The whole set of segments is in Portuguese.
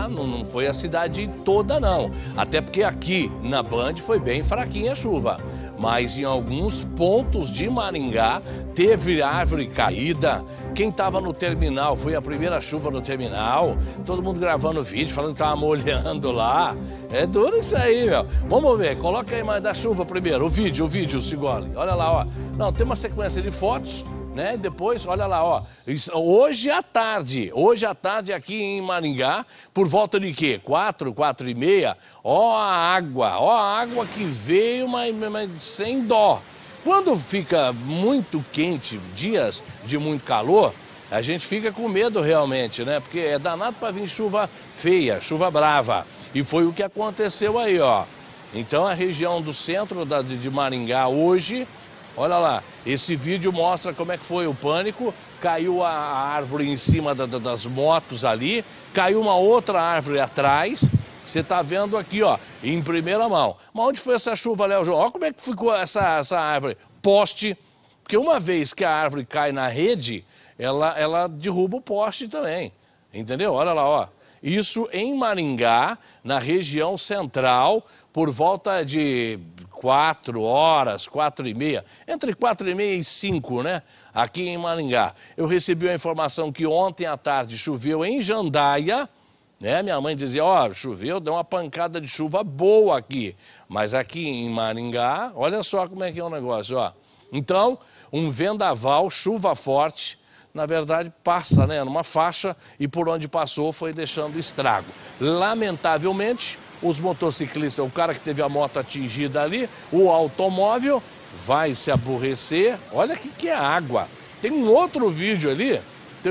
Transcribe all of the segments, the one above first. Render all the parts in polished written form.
tá? Não foi a cidade toda, não. Até porque aqui na Band foi bem fraquinha a chuva. Mas em alguns pontos de Maringá teve árvore caída. Quem estava no terminal, foi a primeira chuva no terminal. Todo mundo gravando vídeo, falando que estava molhando lá. É duro isso aí, meu. Vamos ver, coloca aí mais da chuva primeiro. O vídeo, Cigoli. Olha lá, ó. Não, tem uma sequência de fotos, né? Depois, olha lá, ó. Hoje à tarde aqui em Maringá, por volta de quê? 4h30, ó a água que veio, mas sem dó. Quando fica muito quente, dias de muito calor, a gente fica com medo realmente, né? Porque é danado para vir chuva feia, chuva brava. E foi o que aconteceu aí, ó. Então a região do centro de Maringá hoje, olha lá, esse vídeo mostra como é que foi o pânico. Caiu a árvore em cima das motos ali, caiu uma outra árvore atrás. Você tá vendo aqui, ó, em primeira mão. Mas onde foi essa chuva, Léo João? Olha como é que ficou essa árvore. Poste, porque uma vez que a árvore cai na rede, ela derruba o poste também. Entendeu? Olha lá, ó. Isso em Maringá, na região central, por volta de 4 horas, 4h30, entre 4h30 e 5, né? Aqui em Maringá. Eu recebi a informação que ontem à tarde choveu em Jandaia, né? Minha mãe dizia, ó, choveu, deu uma pancada de chuva boa aqui. Mas aqui em Maringá, olha só como é que é o negócio, ó. Então, um vendaval, chuva forte, na verdade, passa, né, numa faixa e por onde passou foi deixando estrago. Lamentavelmente, os motociclistas, o cara que teve a moto atingida ali, o automóvel vai se aborrecer. Olha o que é água. Tem um outro vídeo ali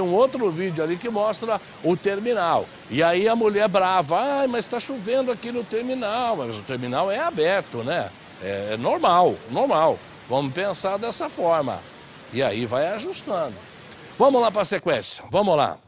que mostra o terminal. E aí a mulher brava, ah, mas está chovendo aqui no terminal. Mas o terminal é aberto, né? É normal. Vamos pensar dessa forma. E aí vai ajustando. Vamos lá para a sequência, vamos lá.